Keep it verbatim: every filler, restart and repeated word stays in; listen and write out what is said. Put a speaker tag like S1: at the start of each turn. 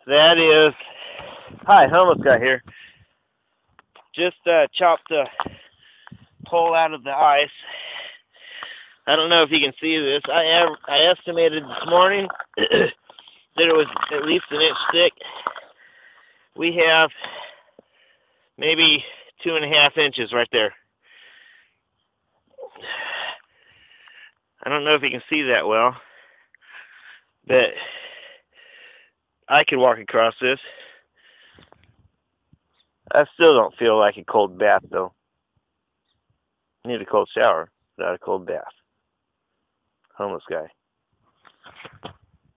S1: That is, hi, homeless guy here. Just uh, chopped the pole out of the ice. I don't know if you can see this. I am, I estimated this morning that it was at least an inch thick. We have maybe two and a half inches right there. I don't know if you can see that well, but I could walk across this. I still don't feel like a cold bath, though. I need a cold shower, not a cold bath. Homeless guy.